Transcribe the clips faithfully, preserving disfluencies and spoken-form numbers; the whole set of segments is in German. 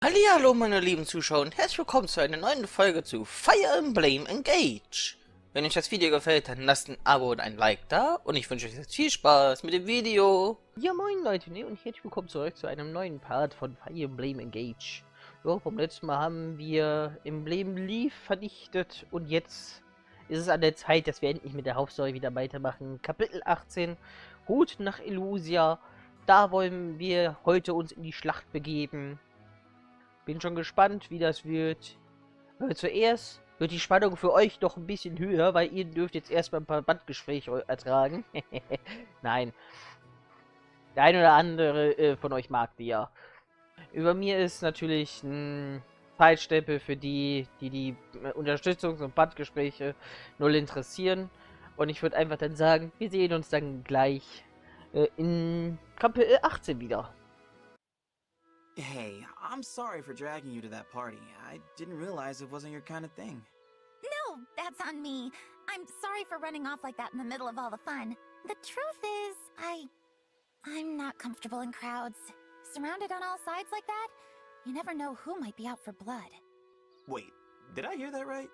Hallihallo meine lieben Zuschauer und herzlich willkommen zu einer neuen Folge zu Fire Emblem Engage. Wenn euch das Video gefällt, dann lasst ein Abo und ein Like da und ich wünsche euch jetzt viel Spaß mit dem Video. Ja moin Leute, ne, und herzlich willkommen zurück zu einem neuen Part von Fire Emblem Engage. Ja, vom letzten Mal haben wir Emblem Leaf vernichtet und jetzt ist es an der Zeit, dass wir endlich mit der Hauptstory wieder weitermachen. Kapitel achtzehn, Route nach Elusia. Da wollen wir heute uns in die Schlacht begeben. Bin schon gespannt, wie das wird. Äh, zuerst wird die Spannung für euch doch ein bisschen höher, weil ihr dürft jetzt erstmal ein paar Bandgespräche ertragen. Nein. Der eine oder andere äh, von euch mag die ja. Über mir ist natürlich ein Zeitstempel für die, die die Unterstützungs- und Bandgespräche null interessieren. Und ich würde einfach dann sagen, wir sehen uns dann gleich äh, in Kapitel achtzehn wieder. Hey, I'm sorry for dragging you to that party. I didn't realize it wasn't your kind of thing. No, that's on me. I'm sorry for running off like that in the middle of all the fun. The truth is, I... I'm not comfortable in crowds. Surrounded on all sides like that, you never know who might be out for blood. Wait, did I hear that right?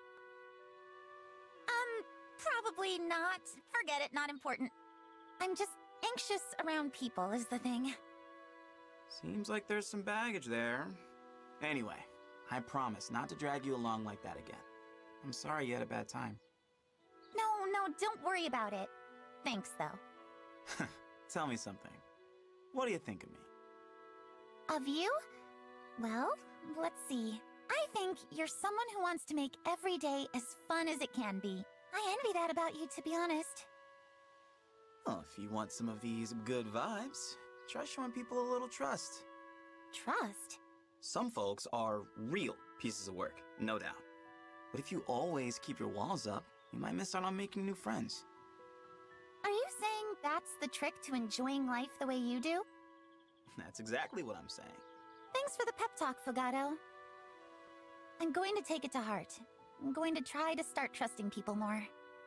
Um, probably not. Forget it, not important. I'm just anxious around people is the thing. Seems like there's some baggage there. Anyway, I promise not to drag you along like that again. I'm sorry you had a bad time. No, no, don't worry about it. Thanks, though. Tell me something. What do you think of me? Of you? Well, let's see. I think you're someone who wants to make every day as fun as it can be. I envy that about you, to be honest. Well, if you want some of these good vibes, try showing people a little trust. Trust? Some folks are real pieces of work, no doubt. But if you always keep your walls up, you might miss out on making new friends. Are you saying that's the trick to enjoying life the way you do? That's exactly what I'm saying. Thanks for the pep talk, Fogato. I'm going to take it to heart. I'm going to try to start trusting people more.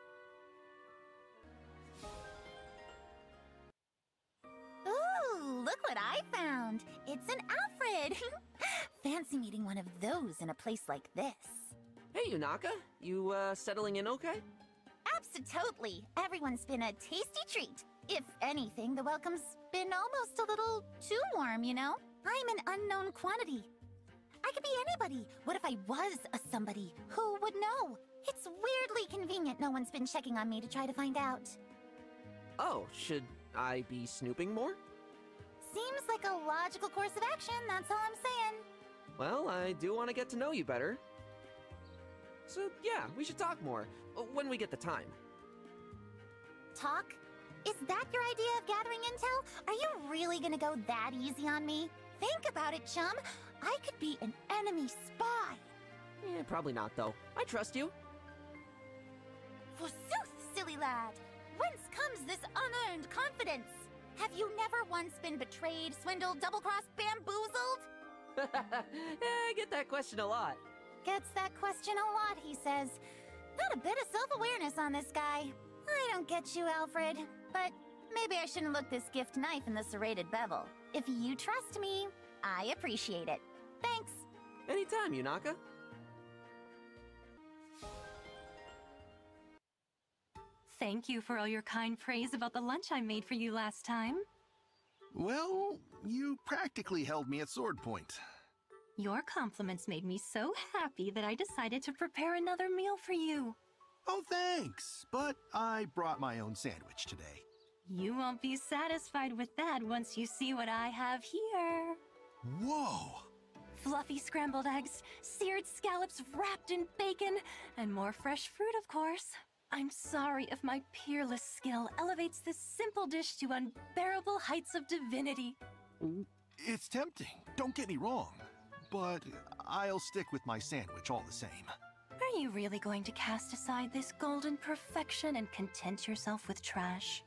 Ooh, look what I found! It's an Alfred! Fancy meeting one of those in a place like this. Hey, Yunaka. You, uh, settling in okay? Absolutely. Everyone's been a tasty treat. If anything, the welcome's been almost a little too warm, you know? I'm an unknown quantity. I could be anybody. What if I was a somebody? Who would know? It's weirdly convenient no one's been checking on me to try to find out. Oh, should I be snooping more? Seems like a logical course of action, that's all I'm saying. Well, I do want to get to know you better. So, yeah, we should talk more, uh, when we get the time. Talk? Is that your idea of gathering intel? Are you really gonna go that easy on me? Think about it, chum. I could be an enemy spy. Yeah, probably not, though. I trust you. Forsooth, silly lad. Whence comes this unearned confidence? Have you never once been betrayed, swindled, double-crossed, bamboozled? Yeah, I get that question a lot. Gets that question a lot, he says. Not a bit of self-awareness on this guy. I don't get you, Alfred. But maybe I shouldn't look this gift knife in the serrated bevel. If you trust me, I appreciate it. Thanks. Anytime, Yunaka. Thank you for all your kind praise about the lunch I made for you last time. Well, you practically held me at sword point. Your compliments made me so happy that I decided to prepare another meal for you. Oh, thanks, but I brought my own sandwich today. You won't be satisfied with that once you see what I have here. Whoa! Fluffy scrambled eggs, seared scallops wrapped in bacon, and more fresh fruit, of course. I'm sorry if my peerless skill elevates this simple dish to unbearable heights of divinity. It's tempting, don't get me wrong, but I'll stick with my sandwich all the same. Are you really going to cast aside this golden perfection and content yourself with trash?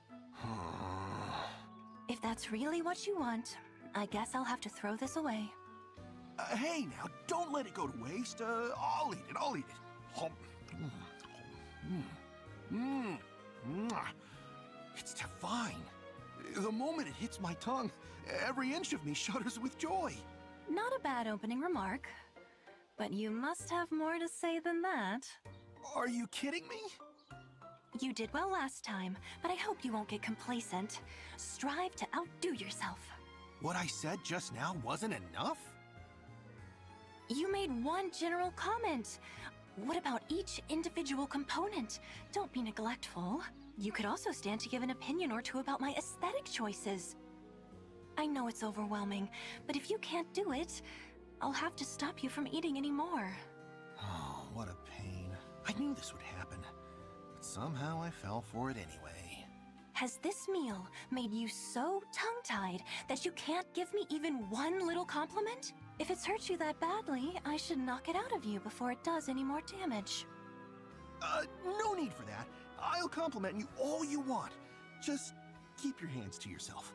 If that's really what you want, I guess I'll have to throw this away. Uh, hey now, don't let it go to waste. Uh, I'll eat it, I'll eat it. Hum. Mm. Mm. Mm. Mwah. It's divine. The moment it hits my tongue, every inch of me shudders with joy. Not a bad opening remark. But you must have more to say than that. Are you kidding me? You did well last time, but I hope you won't get complacent. Strive to outdo yourself. What I said just now wasn't enough? You made one general comment. What about each individual component? Don't be neglectful. You could also stand to give an opinion or two about my aesthetic choices. I know it's overwhelming, but if you can't do it, I'll have to stop you from eating anymore. Oh, what a pain. I knew this would happen, but somehow I fell for it anyway. Has this meal made you so tongue-tied that you can't give me even one little compliment? If it's hurt you that badly, I should knock it out of you before it does any more damage. Uh, no need for that. I'll compliment you all you want. Just keep your hands to yourself.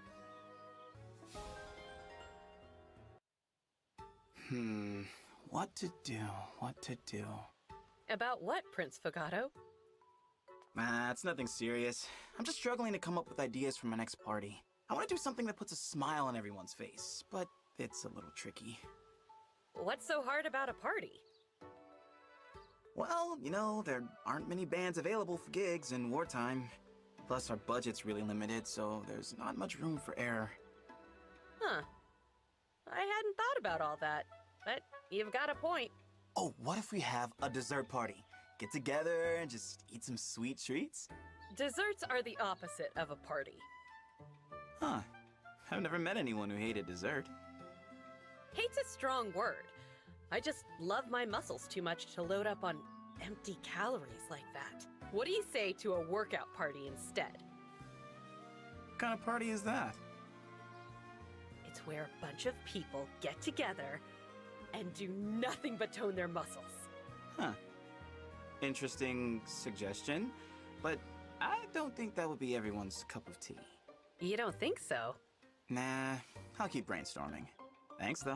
Hmm, what to do, what to do. About what, Prince Fogato? Ah, it's nothing serious. I'm just struggling to come up with ideas for my next party. I want to do something that puts a smile on everyone's face, but it's a little tricky. What's so hard about a party? Well, you know, there aren't many bands available for gigs in wartime. Plus, our budget's really limited, so there's not much room for error. Huh. I hadn't thought about all that, but you've got a point. Oh, what if we have a dessert party? Get together and just eat some sweet treats? Desserts are the opposite of a party. Huh. I've never met anyone who hated dessert. Hate's a strong word. I just love my muscles too much to load up on empty calories like that. What do you say to a workout party instead? What kind of party is that? It's where a bunch of people get together and do nothing but tone their muscles. Huh. Interesting suggestion, but I don't think that would be everyone's cup of tea. You don't think so? Nah, I'll keep brainstorming. Thanks, though.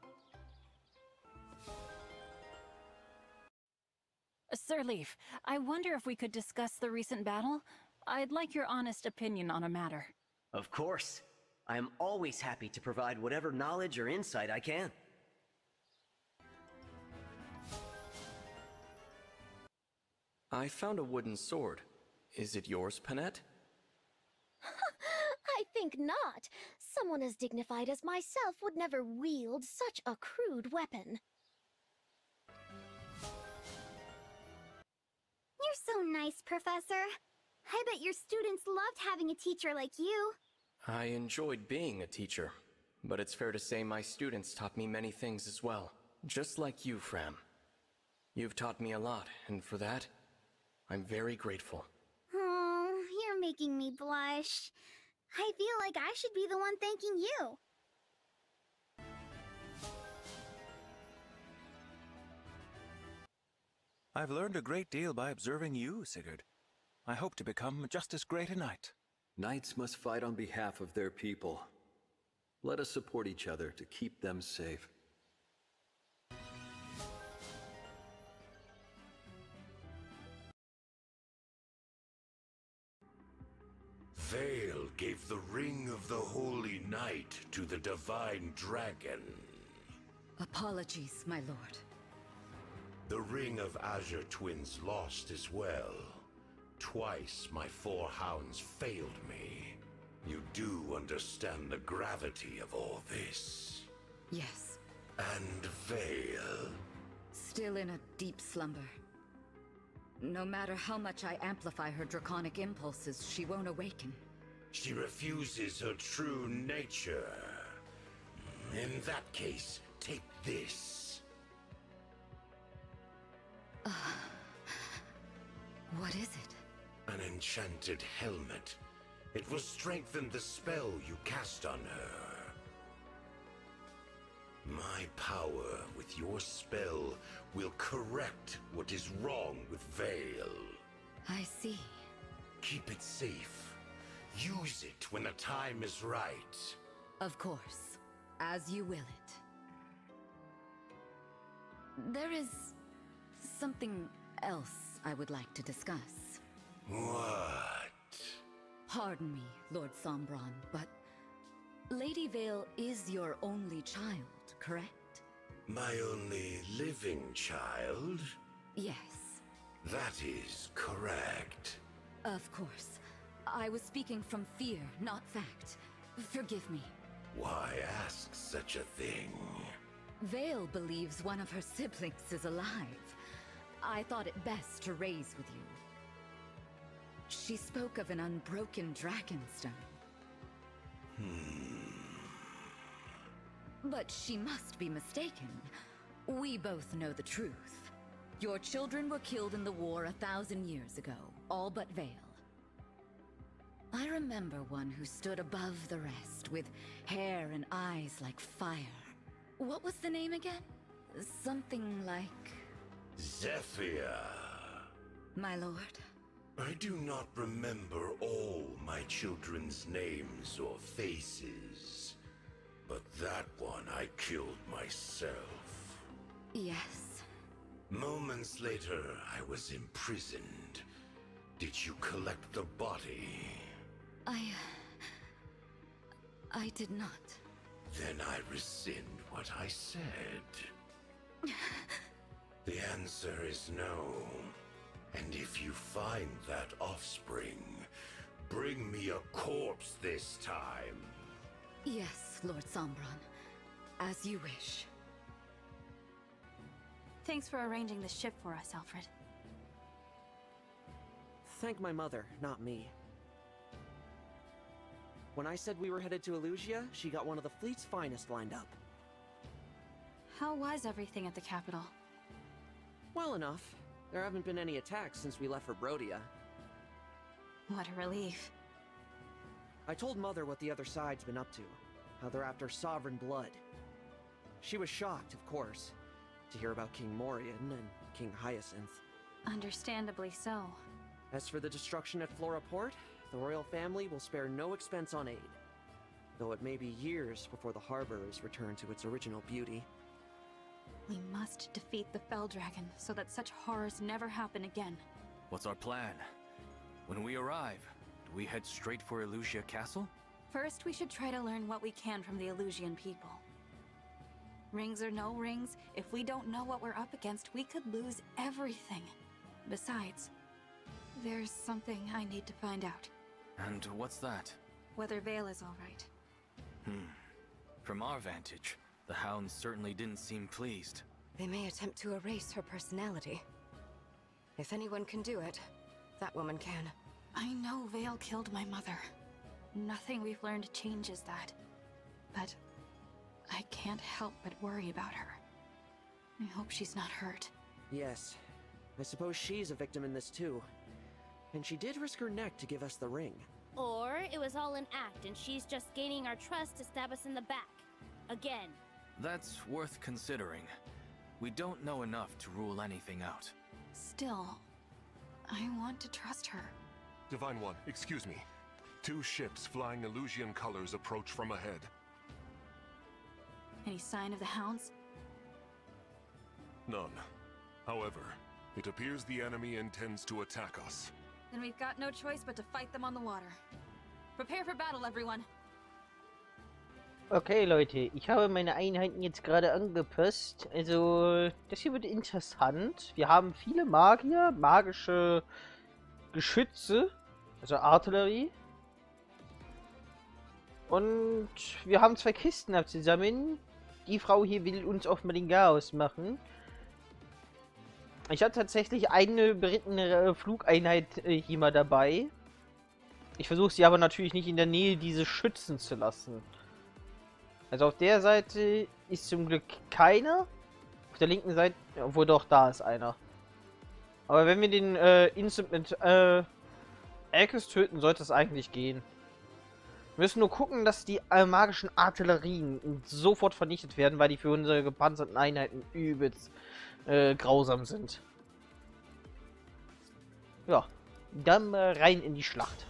Sir Leaf, I wonder if we could discuss the recent battle? I'd like your honest opinion on a matter. Of course. I am always happy to provide whatever knowledge or insight I can. I found a wooden sword. Is it yours, Panette? I think not. Someone as dignified as myself would never wield such a crude weapon. You're so nice, Professor. I bet your students loved having a teacher like you. I enjoyed being a teacher, but it's fair to say my students taught me many things as well. Just like you, Fram. You've taught me a lot, and for that, I'm very grateful. Oh, you're making me blush. I feel like I should be the one thanking you. I've learned a great deal by observing you, Sigurd. I hope to become just as great a knight. Knights must fight on behalf of their people. Let us support each other to keep them safe. Vale gave the Ring of the Holy Knight to the Divine Dragon. Apologies, my lord. The Ring of Azure Twins lost as well. Twice my four hounds failed me. You do understand the gravity of all this. Yes. And Vale? Still in a deep slumber. No matter how much I amplify her draconic impulses, she won't awaken. She refuses her true nature. In that case, take this. Uh, what is it? An enchanted helmet. It will strengthen the spell you cast on her. My power with your spell will correct what is wrong with Vale. I see. Keep it safe. Use it when the time is right. Of course. As you will it. There is something else I would like to discuss. What? Pardon me, Lord Sombron, but Lady Vale is your only child, correct? My only living child? Yes. That is correct. Of course. I was speaking from fear, not fact. Forgive me. Why ask such a thing? Vale believes one of her siblings is alive. I thought it best to raise with you. She spoke of an unbroken dragonstone. Hmm. But she must be mistaken. We both know the truth. Your children were killed in the war a thousand years ago, all but Vale. I remember one who stood above the rest, with hair and eyes like fire. What was the name again? Something like... Zephyr. My lord. I do not remember all my children's names or faces, but that one I killed myself. Yes. Moments later, I was imprisoned. Did you collect the body? I... I did not. Then I rescind what I said. The answer is no. And if you find that offspring, bring me a corpse this time. Yes, Lord Sombron. As you wish. Thanks for arranging the ship for us, Alfred. Thank my mother, not me. When I said we were headed to Elusia, she got one of the fleet's finest lined up. How was everything at the capital? Well enough. There haven't been any attacks since we left for Brodia. What a relief. I told Mother what the other side's been up to, how they're after sovereign blood. She was shocked, of course, to hear about King Morian and King Hyacinth. Understandably so. As for the destruction at Flora Port, the royal family will spare no expense on aid. Though it may be years before the harbor is returned to its original beauty. We must defeat the Fell Dragon so that such horrors never happen again. What's our plan? When we arrive, do we head straight for Elusia Castle? First, we should try to learn what we can from the Elusian people. Rings or no rings, if we don't know what we're up against, we could lose everything. Besides, there's something I need to find out. And what's that? Whether Vale is all right. Hmm. From our vantage, the Hounds certainly didn't seem pleased. They may attempt to erase her personality. If anyone can do it, that woman can. I know Vale killed my mother. Nothing we've learned changes that. But I can't help but worry about her. I hope she's not hurt. Yes. I suppose she's a victim in this too. And she did risk her neck to give us the ring. Or it was all an act and she's just gaining our trust to stab us in the back. Again. That's worth considering. We don't know enough to rule anything out. Still, I want to trust her. Divine One, excuse me. Two ships flying Elusian colors approach from ahead. Any sign of the Hounds? None. However, it appears the enemy intends to attack us. Then we've got no choice but to fight them on the water. Prepare for battle, everyone. Okay, Leute, ich habe meine Einheiten jetzt gerade angepasst. Also, das hier wird interessant. Wir haben viele Magier, magische Geschütze, also Artillerie. Und wir haben zwei Kisten abzusammeln. Die Frau hier will uns offenbar den Chaos machen. Ich habe tatsächlich eine berittene Flugeinheit äh, hier mal dabei. Ich versuche sie aber natürlich nicht in der Nähe dieses schützen zu lassen. Also auf der Seite ist zum Glück keiner. Auf der linken Seite, obwohl doch, da ist einer. Aber wenn wir den äh, Instant mit äh, Akkus töten, sollte es eigentlich gehen. Wir müssen nur gucken, dass die äh, magischen Artillerien sofort vernichtet werden, weil die für unsere gepanzerten Einheiten übelst äh, grausam sind. Ja, dann äh, rein in die Schlacht.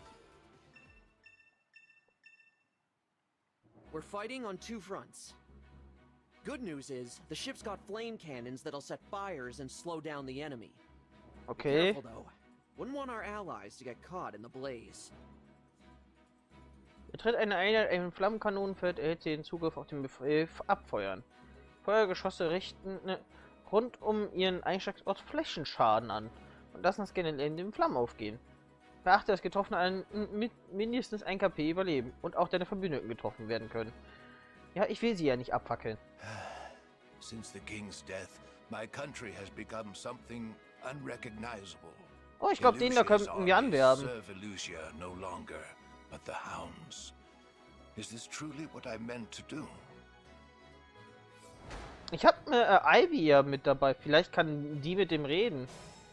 We're fighting on two fronts. Good news is, the ship's got flame cannons that'll set fires and slow down the enemy. Okay. Be careful though. Wouldn't want our allies to get caught in the blaze. Tritt eine Einheit einen Flammenkanonenfeld, erhält sie den Zugriff auf den Befehl abfeuern. Feuergeschosse richten ne, rund um ihren Einschlagsort Flächenschaden an und lassen das Gelände in den Flammen aufgehen. Beachte, dass Getroffene einen, mit mindestens ein K P überleben und auch deine Verbündeten getroffen werden können. Ja, ich will sie ja nicht abfackeln. Since the king's death, my country has become something unrecognizable. Oh, ich glaube, den da könnten wir anwerben. Serve Elusia no longer, but the hounds. Is this truly what I meant to do? Ich habe eine äh, Ivy ja mit dabei. Vielleicht kann die mit dem reden.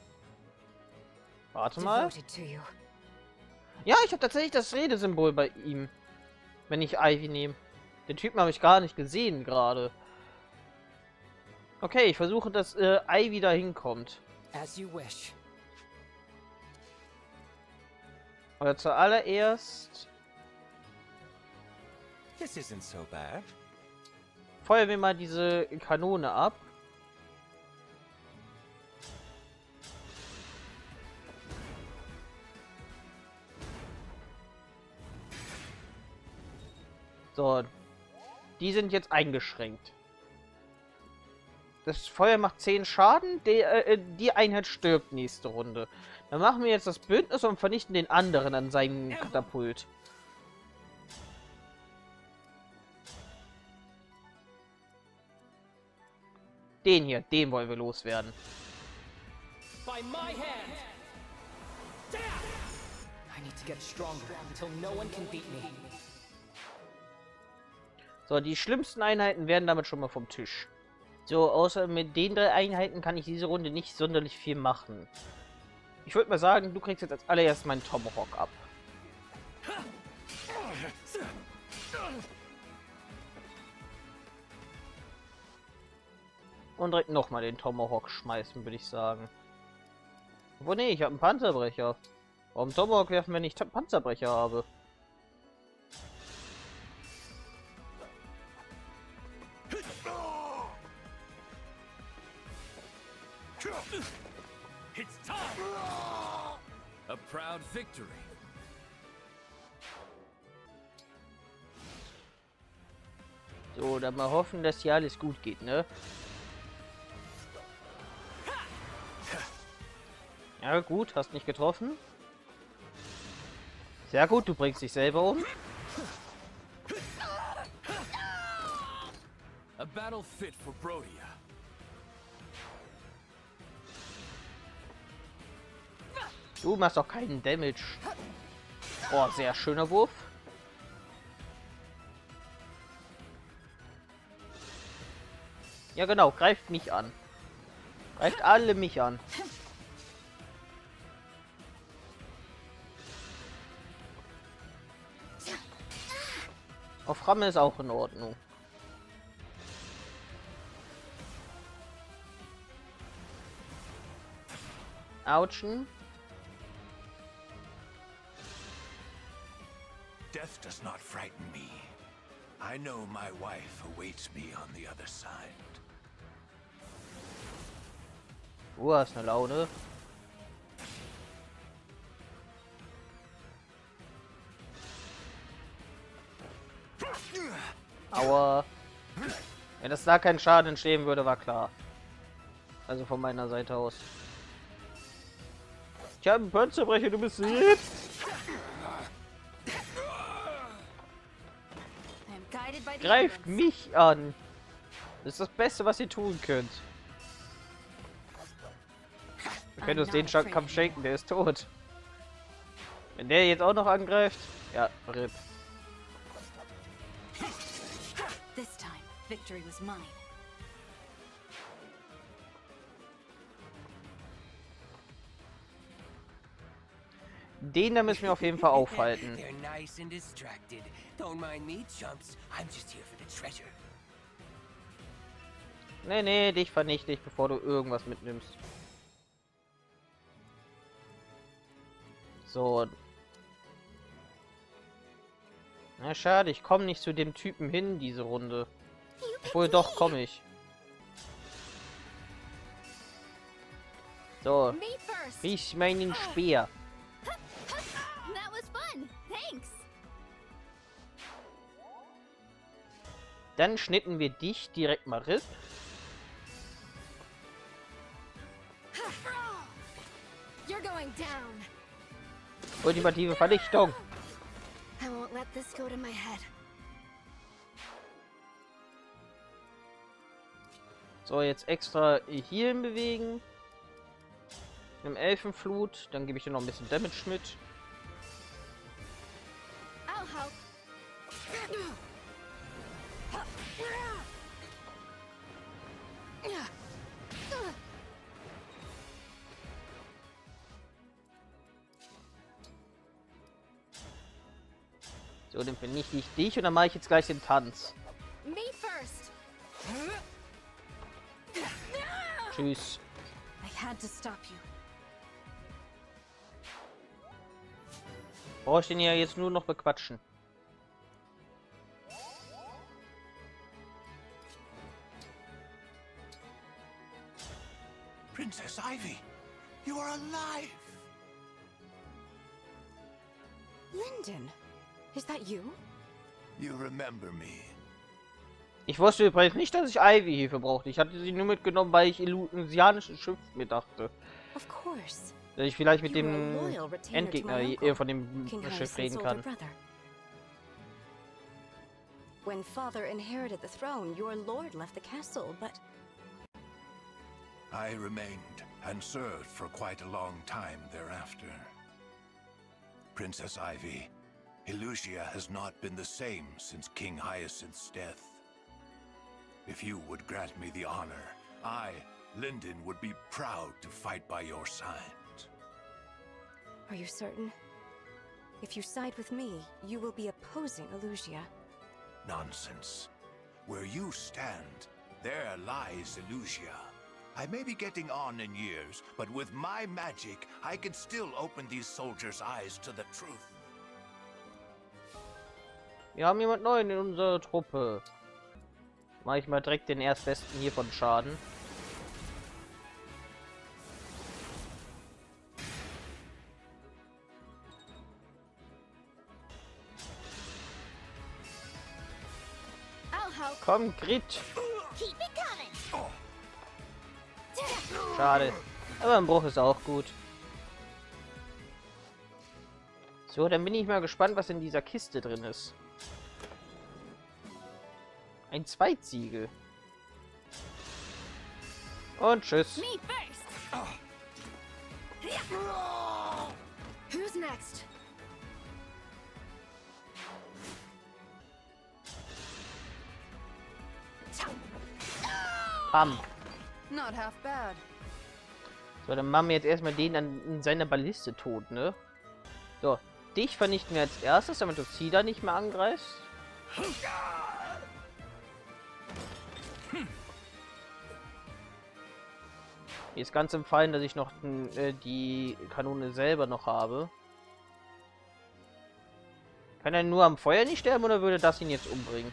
Warte mal. Ja, ich habe tatsächlich das Redesymbol bei ihm. Wenn ich Ivy nehme. Den Typen habe ich gar nicht gesehen gerade. Okay, ich versuche, dass äh, Ivy da hinkommt. As you wish. Oder zuallererst... This isn't so bad. Feuern wir mal diese Kanone ab. So. Die sind jetzt eingeschränkt. Das Feuer macht zehn Schaden. Die, äh, die Einheit stirbt nächste Runde. Dann machen wir jetzt das Bündnis und vernichten den anderen an seinem Katapult. Den hier, den wollen wir loswerden. By my hand. I need to get stronger until no one can beat me. So, die schlimmsten Einheiten werden damit schon mal vom Tisch. So, außer mit den drei Einheiten kann ich diese Runde nicht sonderlich viel machen. Ich würde mal sagen, du kriegst jetzt als allererstes meinen Tomahawk ab. Und direkt nochmal den Tomahawk schmeißen, würde ich sagen. Obwohl, nee, ich habe einen Panzerbrecher. Warum Tomahawk werfen, wenn ich Panzerbrecher habe? It's time. A proud victory. So, dann mal hoffen, dass hier alles gut geht, ne? Ja, gut, hast nicht getroffen. Sehr gut, du bringst dich selber um. A battle fit for Brodia. Du machst auch keinen Damage. Oh, sehr schöner Wurf. Ja genau, greift mich an. Greift alle mich an. Auf Ramme ist auch in Ordnung. Autschen. Death does not frighten me. I know my wife awaits me on the other side. Du hast eine Laune. Aua. Wenn das da kein Schaden entstehen würde, war klar. Also von meiner Seite aus. Ich habe einen Panzerbrecher, du bist jetzt. Greift mich an. Das ist das Beste, was ihr tun könnt. Wir können uns den Kampf schenken, der ist tot. Wenn der jetzt auch noch angreift, ja, R I P. This time, victory was mine. Den da müssen wir auf jeden Fall aufhalten. They're nice and distracted. Don't mind me, chumps. I'm just here for the treasure. Nee, nee, dich vernichte ich, bevor du irgendwas mitnimmst. So. Na schade, ich komme nicht zu dem Typen hin, diese Runde. Obwohl, doch, komme ich. So. Ich meinen Speer. Dann schnitten wir dich direkt mal RIP. You're going down. Ultimative Vernichtung. I won't let this go to my head. So, jetzt extra hierhin bewegen. Mit dem Elfenflut. Dann gebe ich dir noch ein bisschen Damage mit. I'll help. So, dann vernichte ich dich und dann mache ich jetzt gleich den Tanz. Me first. Tschüss. I had to stop you. Brauche ich den ja jetzt nur noch bequatschen. Princess Ivy, you are alive. Lyndon, is that you? You remember me. Ich wusste übrigens nicht, dass ich Ivy hierfür brauchte. Ich hatte sie nur mitgenommen, weil ich illusianisches Schiff mir dachte. Of course. Dass ich vielleicht mit dem Endgegner hier von dem Schiff reden kann. When father inherited the throne, your lord left the castle, but I remained and served for quite a long time thereafter. Princess Ivy, Elusia has not been the same since King Hyacinth's death. If you would grant me the honor, I, Lyndon, would be proud to fight by your side. Are you certain? If you side with me, you will be opposing Elusia. Nonsense. Where you stand, there lies Elusia. I may be getting on in years, but with my magic, I can still open these soldiers' eyes to the truth. Wir haben jemand Neuen in unserer Truppe. Mach ich mal direkt den Erstbesten hier von Schaden. Komm, Grit. Schade. Aber ein Bruch ist auch gut. So, dann bin ich mal gespannt, was in dieser Kiste drin ist. Ein Zweitsiegel. Und tschüss. Who's next? Bam. Not half bad. So, dann machen wir jetzt erstmal den an in seiner Balliste tot, ne? So, dich vernichten wir als erstes, damit du sie da nicht mehr angreifst. Mir ist ganz empfallen, dass ich noch äh, die Kanone selber noch habe. Kann er nur am Feuer nicht sterben oder würde das ihn jetzt umbringen?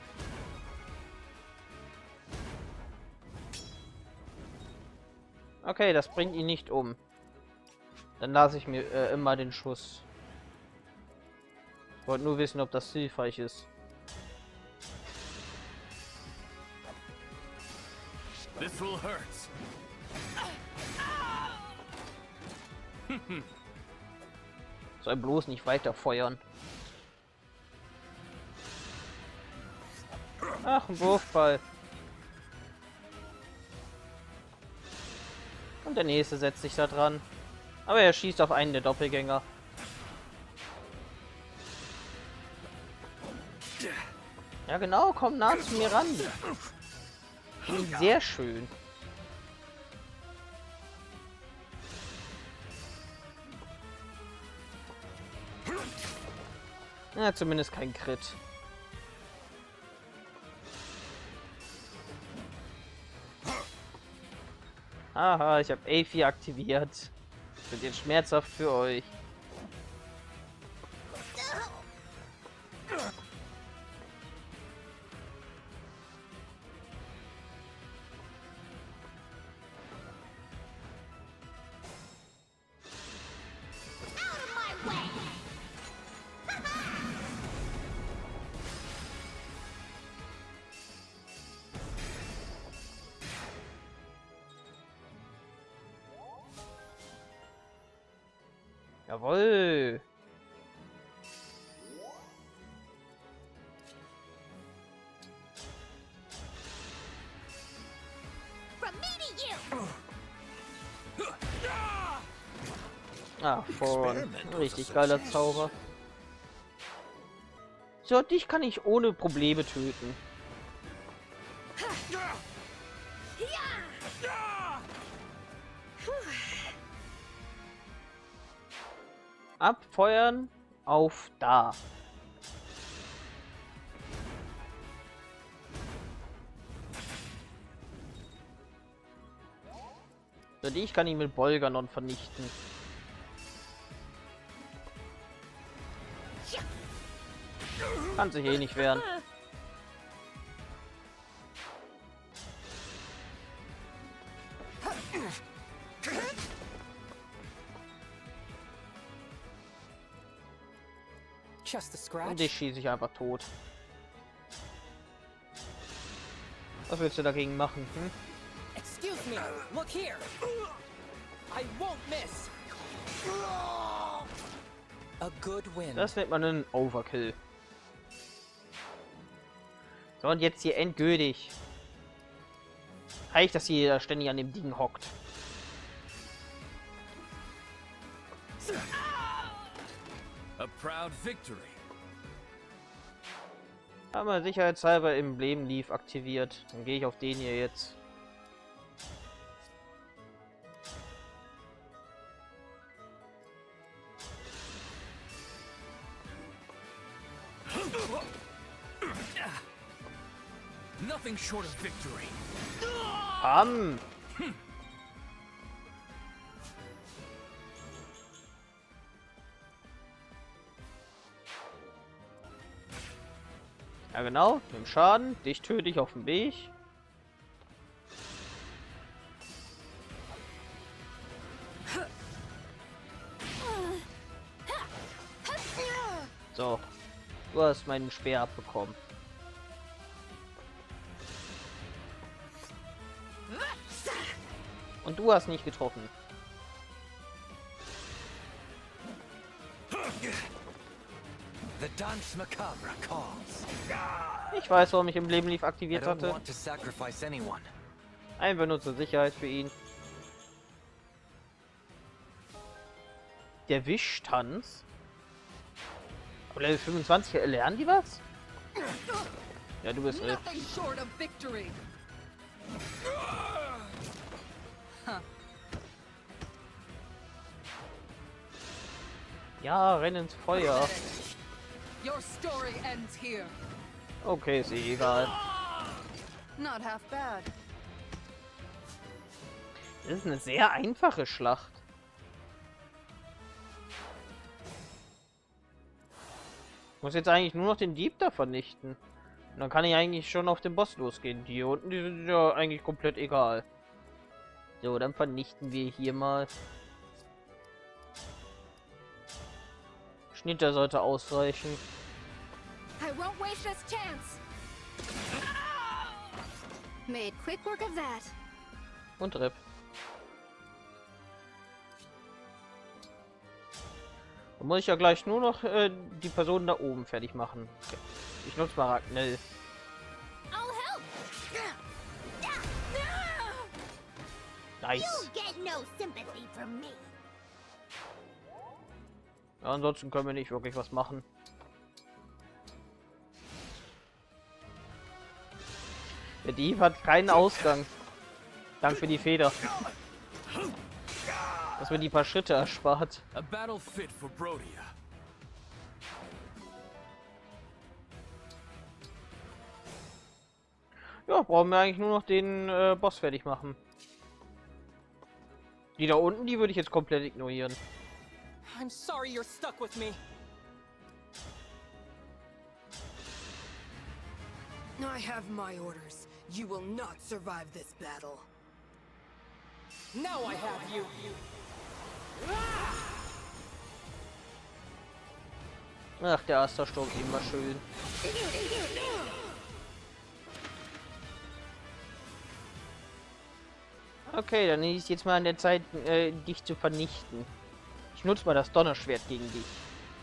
Okay, das bringt ihn nicht um. Dann lasse ich mir äh, immer den Schuss. Ich wollte nur wissen, ob das hilfreich ist. This will hurt. Soll bloß nicht weiter feuern. Ach, ein Wurfball. Und der nächste setzt sich da dran. Aber er schießt auf einen der Doppelgänger. Ja genau, komm nah zu mir ran. Finde ich sehr schön. Ja, zumindest kein Crit. Aha, ich habe A vier aktiviert. Das wird jetzt schmerzhaft für euch. Jawohl. Ah, vorn. Richtig geiler Zauber. So, dich kann ich ohne Probleme töten. Abfeuern auf da. So, dich kann ich mit Bolganon vernichten. Kann sich eh nicht wehren. Und dich schieße ich einfach tot. Was willst du dagegen machen? Hm? Excuse me, look here. I won't miss. A good win. Das nennt man einen Overkill. So, und jetzt hier endgültig. Reicht, dass sie da ständig an dem Ding hockt. A proud victory. Haben wir sicherheitshalber im Emblem Leaf aktiviert. Dann gehe ich auf den hier jetzt. Nothing short of victory. Bam! Ja genau, mit dem Schaden. Dich töte ich auf dem Weg. So. Du hast meinen Speer abbekommen. Und du hast nicht getroffen. Ich weiß, warum ich im Leben Leaf aktiviert hatte. Einfach nur zur Sicherheit für ihn. Der Wischtanz. Aber Level fünfundzwanzig, lernen die was? Ja, du bist recht. Ja, renn ins Feuer. Okay, ist eh egal. Not half bad. Das ist eine sehr einfache Schlacht. Ich muss jetzt eigentlich nur noch den Dieb da vernichten. Und dann kann ich eigentlich schon auf den Boss losgehen. Die hier unten, die sind ja eigentlich komplett egal. So, dann vernichten wir hier mal. Schnitter sollte ausreichen. I won't waste this chance. Made quick work of that. Und Rip. Dann muss ich ja gleich nur noch äh, die Person da oben fertig machen. Okay. Ich nutze mal Ragnell. Nice. Ja, ansonsten können wir nicht wirklich was machen. Der Dieb hat keinen Ausgang. Dank für die Feder. Dass mir die paar Schritte erspart. A battle fit for Brodia. Ja, brauchen wir eigentlich nur noch den äh, Boss fertig machen. Die da unten, die würde ich jetzt komplett ignorieren. I'm sorry you're stuck with me. I have my orders. You will not survive this battle. Now I have you. Ach, der Astersturm immer schön. Okay, dann ist jetzt mal an der Zeit, äh, dich zu vernichten. Ich nutze mal das Donnerschwert gegen dich.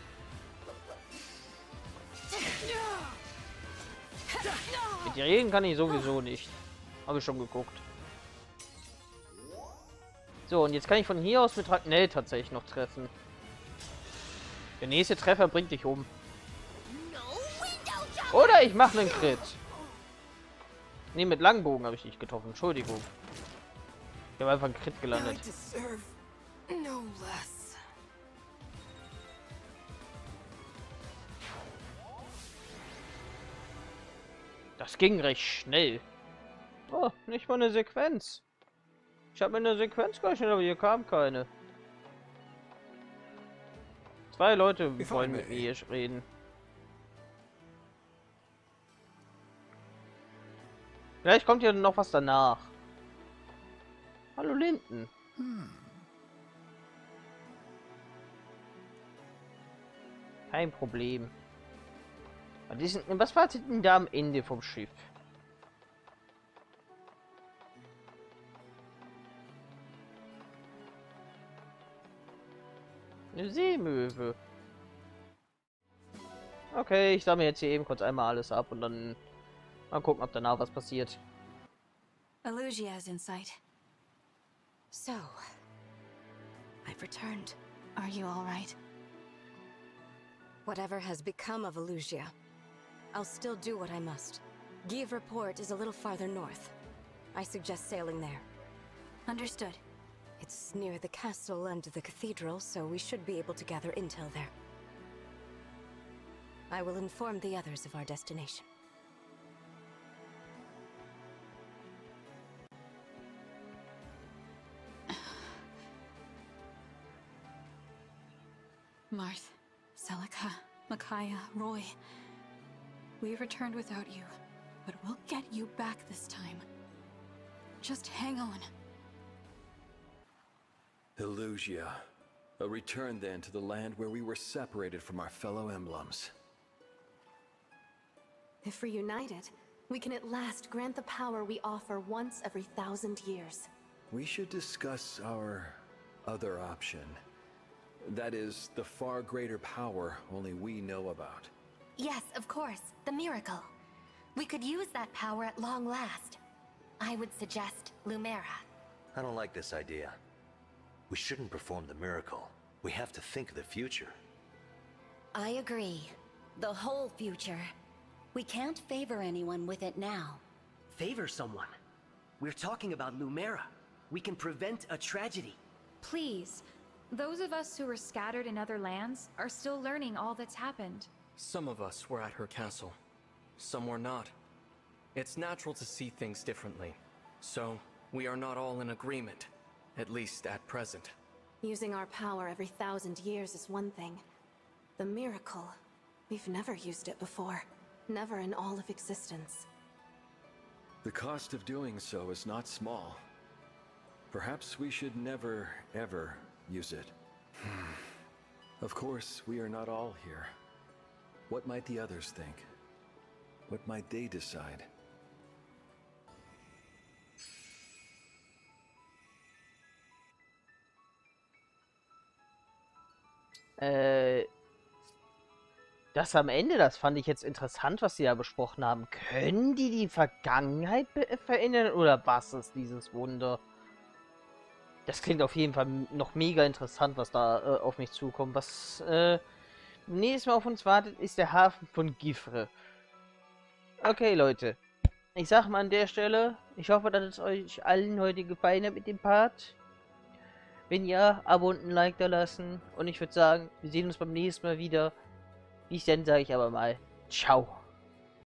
Mit dir reden kann ich sowieso nicht. Habe ich schon geguckt. So, und jetzt kann ich von hier aus mit Ragnell tatsächlich noch treffen. Der nächste Treffer bringt dich um. Oder ich mache einen Crit. Ne, mit Langbogen habe ich nicht getroffen. Entschuldigung. Ich habe einfach einen Crit gelandet. Das ging recht schnell. Oh, nicht mal eine Sequenz. Ich habe mir eine Sequenz gerechnet, aber hier kam keine. Zwei Leute wollen mit mir hier reden. Vielleicht kommt hier noch was danach. Hallo Linden. Hm. Kein Problem. Was, ist, was war denn da am Ende vom Schiff? Eine Seemöwe. Okay, ich sammle jetzt hier eben kurz einmal alles ab und dann mal gucken, ob danach was passiert. Elusia is in sight. So, I've returned. Are you all right? Whatever has become of Elusia, I'll still do what I must. GerVport is a little farther north. I suggest sailing there. Understood. It's near the castle and the cathedral, so we should be able to gather intel there. I will inform the others of our destination. Marth, Celica, Micaiah, Roy. We returned without you, but we'll get you back this time. Just hang on. Elusia. A return then to the land where we were separated from our fellow emblems. If reunited, we can at last grant the power we offer once every thousand years. We should discuss our other option. That is, the far greater power only we know about. Yes, of course. The miracle. We could use that power at long last. I would suggest Lumera. I don't like this idea. We shouldn't perform the miracle. We have to think of the future. I agree. The whole future. We can't favor anyone with it now. Favor someone? We're talking about Lumera. We can prevent a tragedy. Please. Those of us who were scattered in other lands are still learning all that's happened. Some of us were at her castle. Some were not. It's natural to see things differently. So, we are not all in agreement. At least at present. Using our power every thousand years is one thing. The miracle, we've never used it before. Never in all of existence. The cost of doing so is not small. Perhaps we should never, ever use it. Of course, we are not all here. What might the others think? What might they decide? Äh, das am Ende, das fand ich jetzt interessant, was sie da besprochen haben. Können die die Vergangenheit verändern oder was ist dieses Wunder? Das klingt auf jeden Fall noch mega interessant, was da äh, auf mich zukommt. Was äh, nächstes Mal auf uns wartet, ist der Hafen von Gifre. Okay, Leute. Ich sag mal an der Stelle, ich hoffe, dass es euch allen heute gefallen hat mit dem Part. Wenn ja, Abo und ein Like da lassen. Und ich würde sagen, wir sehen uns beim nächsten Mal wieder. Bis dann sage ich aber mal, ciao.